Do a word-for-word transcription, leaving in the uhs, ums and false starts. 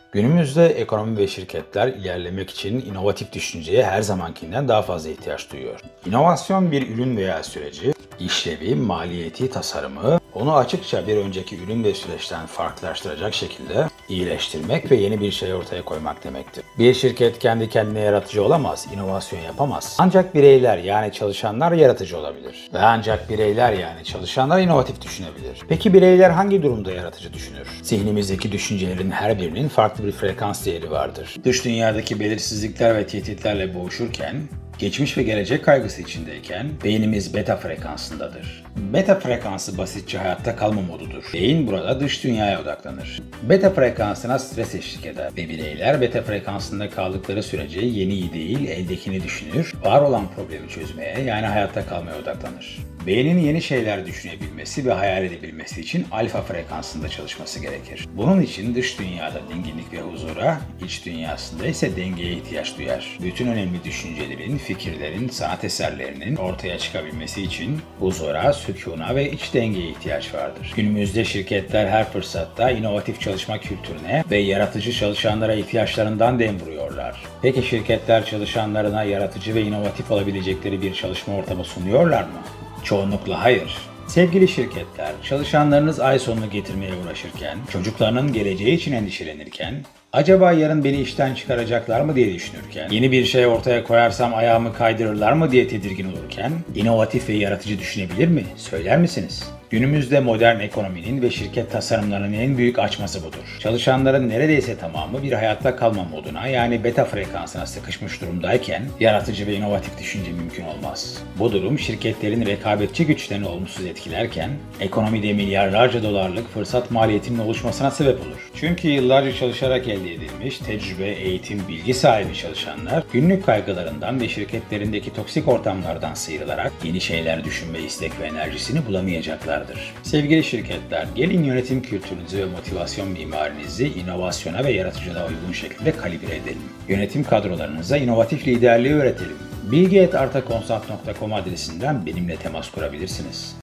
Günümüzde ekonomi ve şirketler ilerlemek için inovatif düşünceye her zamankinden daha fazla ihtiyaç duyuyor. İnovasyon bir ürün veya süreci, işlevi, maliyeti, tasarımı, onu açıkça bir önceki ürün ve süreçten farklılaştıracak şekilde iyileştirmek ve yeni bir şey ortaya koymak demektir. Bir şirket kendi kendine yaratıcı olamaz, inovasyon yapamaz. Ancak bireyler yani çalışanlar yaratıcı olabilir. Ve ancak bireyler yani çalışanlar inovatif düşünebilir. Peki bireyler hangi durumda yaratıcı düşünür? Zihnimizdeki düşüncelerin her birinin farklı bir frekans değeri vardır. Dış dünyadaki belirsizlikler ve tehditlerle boğuşurken, geçmiş ve gelecek kaygısı içindeyken beynimiz beta frekansındadır. Beta frekansı basitçe hayatta kalma modudur. Beyin burada dış dünyaya odaklanır. Beta frekansına stres eşlik eder ve bireyler beta frekansında kaldıkları sürece yeniyi değil eldekini düşünür, var olan problemi çözmeye yani hayatta kalmaya odaklanır. Beynin yeni şeyler düşünebilmesi ve hayal edebilmesi için alfa frekansında çalışması gerekir. Bunun için dış dünyada dinginlik ve huzura, iç dünyasında ise dengeye ihtiyaç duyar. Bütün önemli düşüncelerin, fikirlerin, sanat eserlerinin ortaya çıkabilmesi için huzura, sükûna ve iç dengeye ihtiyaç vardır. Günümüzde şirketler her fırsatta inovatif çalışma kültürüne ve yaratıcı çalışanlara ihtiyaçlarından dem vuruyorlar. Peki şirketler çalışanlarına yaratıcı ve inovatif olabilecekleri bir çalışma ortamı sunuyorlar mı? Çoğunlukla hayır. Sevgili şirketler, çalışanlarınız ay sonunu getirmeye uğraşırken, çocuklarının geleceği için endişelenirken, acaba yarın beni işten çıkaracaklar mı diye düşünürken, yeni bir şey ortaya koyarsam ayağımı kaydırırlar mı diye tedirgin olurken, inovatif ve yaratıcı düşünebilir mi? Söyler misiniz? Günümüzde modern ekonominin ve şirket tasarımlarının en büyük açması budur. Çalışanların neredeyse tamamı bir hayatta kalma moduna yani beta frekansına sıkışmış durumdayken yaratıcı ve inovatif düşünce mümkün olmaz. Bu durum şirketlerin rekabetçi güçlerini olumsuz etkilerken ekonomide milyarlarca dolarlık fırsat maliyetinin oluşmasına sebep olur. Çünkü yıllarca çalışarak elde edilmiş tecrübe, eğitim, bilgi sahibi çalışanlar günlük kaygılarından ve şirketlerindeki toksik ortamlardan sıyrılarak yeni şeyler düşünme istek ve enerjisini bulamayacaklar. Sevgili şirketler, gelin yönetim kültürünüzü ve motivasyon mimarinizi inovasyona ve yaratıcılığa uygun şekilde kalibre edelim. Yönetim kadrolarınıza inovatif liderliği öğretelim. bilgi at artakonsult nokta com adresinden benimle temas kurabilirsiniz.